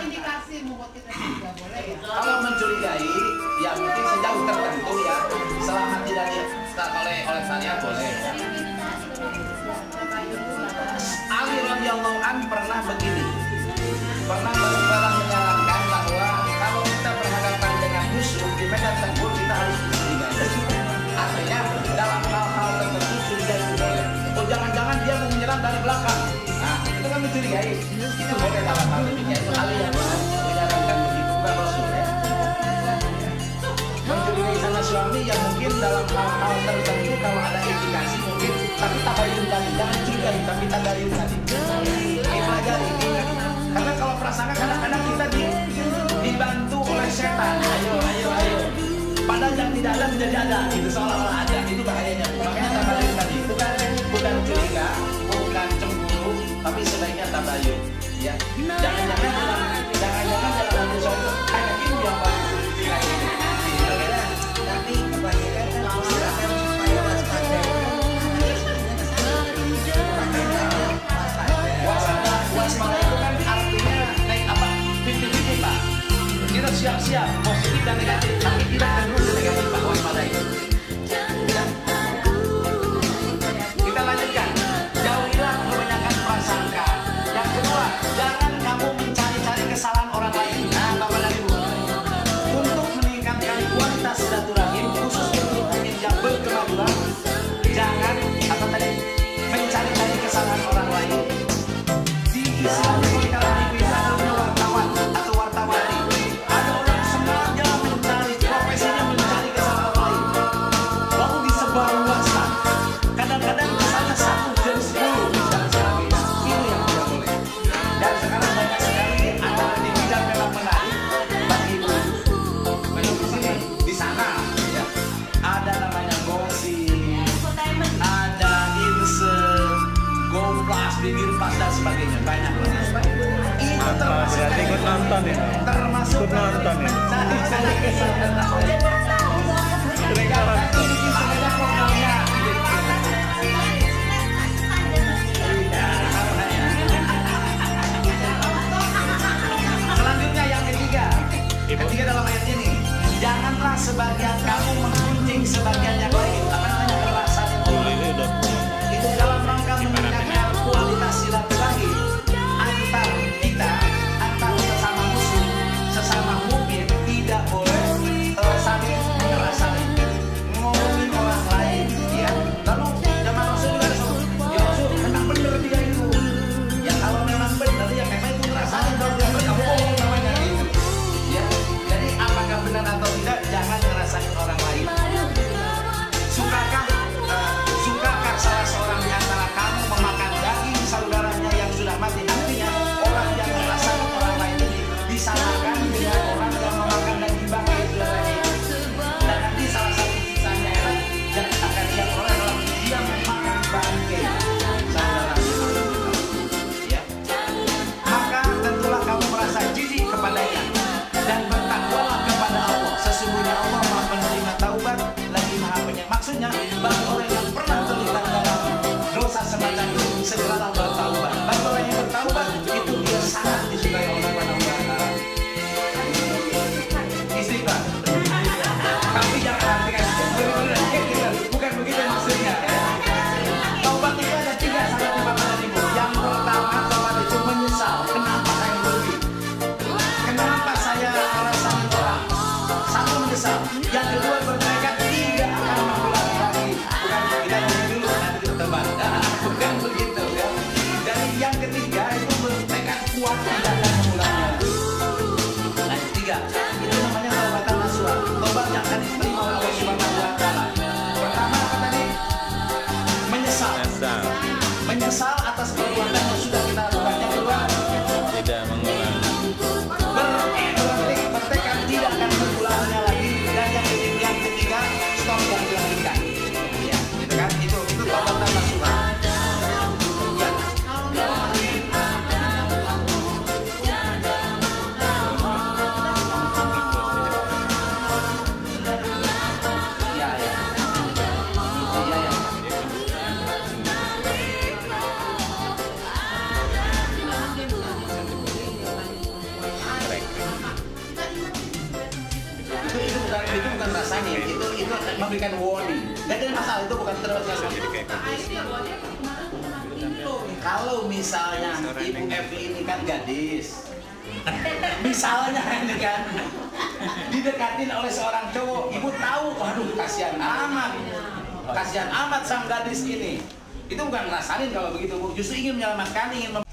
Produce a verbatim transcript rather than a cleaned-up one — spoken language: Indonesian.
indikasi membuat kita curiga boleh ya? Kalau mencurigai, ya mungkin sejauh tertentu ya, selama tidak dilakukan oleh oleh saya boleh. Ali radhiyallahu an pernah begini, pernah pernah menyarankan bahwa kalau kita berhadapan dengan musuh di medan tempur kita harus mencurigai. Artinya dalam hal-hal tertentu curigai boleh. Oh jangan-jangan dia mau menyerang dari belakang. Nah itu kan mencurigai. Itu boleh dalam hal demikian. Itu Ali yang menyarankan begitu bukan Rasul ya. Mencurigai sama suami yang mungkin dalam hal-hal tertentu kalau ada indikasi mungkin, tapi tabayun tadi, jangan curigai tapi tabayun tadi. Ini pelajari. Karena kalau prasangka kadang-kadang kita di, dibantu oleh setan. Ayo, ayo, ayo. Padahal yang tidak ada menjadi ada. Itu seolah-olah ada. Itu bahayanya. Makanya tabayun tadi itu kan bukan curiga, bukan cemburu, tapi sebaiknya tabayun. Ya. Jangan-jangan jangan-jangan dalam sesuatu kayak ini yang paling curiga ini. Tapi kebanyakan kan silakan supaya waspada. Waspada, waspada itu kan artinya naik apa? Fifty-fifty Pak. Kita siap-siap positif dan negatif, tapi tidak cenderung ke negatif Pak. Waspada itu. Kita lanjutkan. Jauhilah kebanyakan prasangka. Yang kedua, jangan kamu mencari-cari kesalahan orang lain. Nah, Bapak dan Ibu. Untuk meningkatkan kualitas silaturahim, khusus untuk yang berkemajuan, jangan apa tadi mencari-cari kesalahan orang lain. Di Islam kalau kita ada wartawan atau wartawati, ada orang sengaja mencari profesinya mencari kesalahan orang lain, lalu disebarluaskan. Kadang-kadang misalnya satu dan sepuluh dan sebagainya. Ini yang tidak boleh. Dan sekarang banyak sekali antara di bidang memang menarik bagi ibu. Banyak di sini, di sana, ya. Ada namanya gosip, ada insert, goplas, bibir pas dan sebagainya. Banyak banget. Itu termasuk berarti ikut nonton ya? termasuk Ikut nonton ya? cari-cari kesalahan. Sering Jangan nonton. bikin sepeda programnya. Selanjutnya yang ketiga, ketiga dalam ayat ini, janganlah sebagian kamu menggunjing sebagian yang lain. Apa namanya kekerasan itu? Itu dalam rangka meningkatkan kualitas silaturahim antar kita, antar sesama muslim, sesama mukmin. Tidak boleh uh, itu bukan rasanin, itu itu memberikan warning. Gak ada masalah, itu bukan terus. Kalau misalnya Ibu Evi ini kan gadis, misalnya ini kan didekatin oleh seorang cowok, ibu tahu, waduh kasihan amat, kasihan amat sang gadis ini. Itu bukan rasanin kalau begitu, Bu. Justru ingin menyelamatkan, ingin